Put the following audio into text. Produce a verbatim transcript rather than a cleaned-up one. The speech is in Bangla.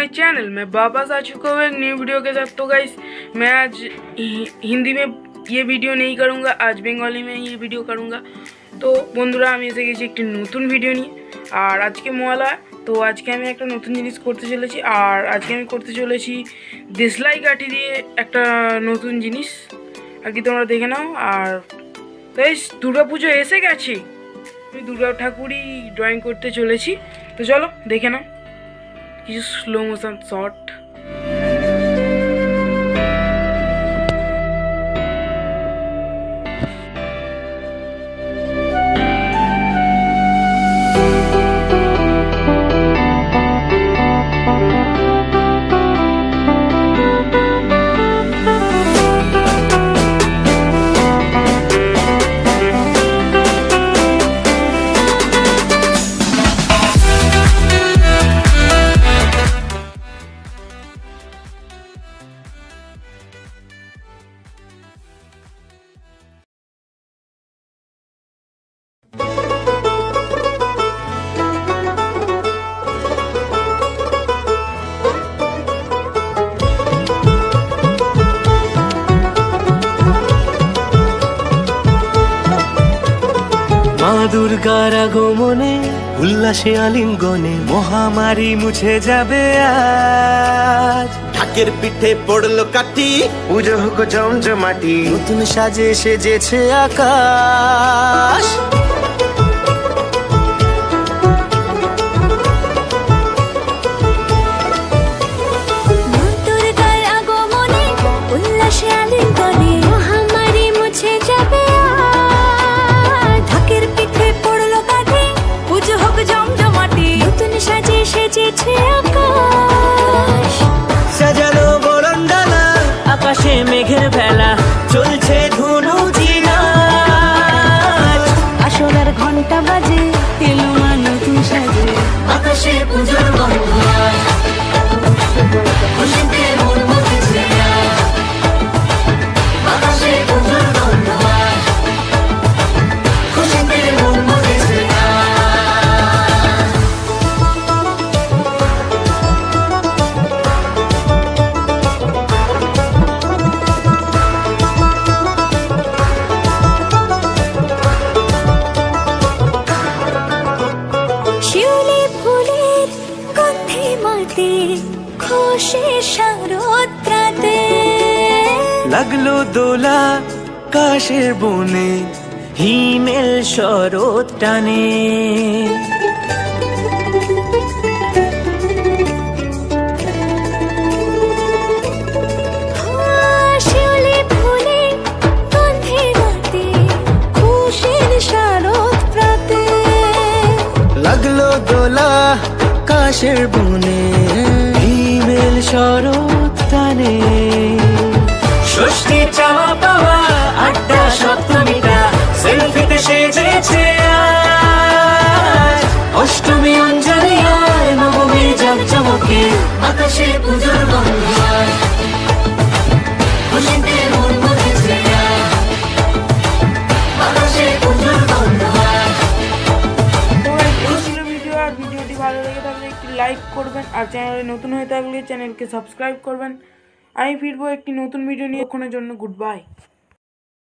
चैनल मैं वापस आ चुका हूँ एक न्यू वीडियो के साथ। तो गाइस मैं आज हिंदी में ये वीडियो नहीं करूँगा, आज बंगाली में ये वीडियो करूँगा। तो बंधुरा আমি এসে গেছি একটি নতুন ভিডিও নিয়ে। আর আজকে মহালয়া, তো আজকে আমি একটা নতুন জিনিস করতে চলেছি। আর আজকে আমি করতে চলেছি দেশলাই কাঠি দিয়ে একটা নতুন জিনিস, আর কি তোমরা দেখে নাও। আর গাইস দুর্গা পুজো এসে গেছে, আমি দুর্গা ঠাকুরই ড্রয়িং করতে চলেছি। তো চলো দেখে নাও কিছু স্লো মোশন শট। মা দুর্গার আগমনে উল্লাসে আলিঙ্গনে মহামারী মুছে যাবে আজ। ঢাকের পিঠে পড়লো কাঠি, পুজো হোক জমজমাটি, নতুন সাজে সেজেছে আকাশ। সাজানো বরণডালা, আকাশে মেঘের ভেলা, চলছে ধুনু জিনাচ। আসলার ঘন্টা বাজে, এলো মা নতুন সাজে, আকাশে পুজোর গন্ধ আয়, খুশিতে মন মজেছে আয়। আকাশে পুজোর গন্ধ আয়, খুশিতে মন মজেছে আয়। শিউলি ফুলের গন্ধে মাতে, খুশির শারদরাতে লাগলো দোলা কাশের বনে, হিমেল শরৎ টানে। শিউলি ফুলের গন্ধে মাতে, খুশির শারদরাতে লাগলো দোলা কাশের বনে, হিমেল শরৎ টানে। ষষ্ঠী চাওয়া পাওয়া আড্ডা সপ্তমীটা সেলফিতে সেজেছে আজ। অষ্টমী অঞ্জলি আর নবমী জাঁকজমকে, আকাশে পুজোর গন্ধ আয়, খুশিতে মন মজেছে আয়। আকাশে পুজোর গন্ধ আয়। তো এই ছিল ভিডিও। আর ভিডিওটি ভালো লেগে থাকলে একটি লাইক করবেন, আর চ্যানেলে নতুন হয়ে থাকলে চ্যানেলকে সাবস্ক্রাইব করবেন। আমি ফিরবো একটি নতুন ভিডিও নিয়ে, ওখানের জন্য গুড বাই।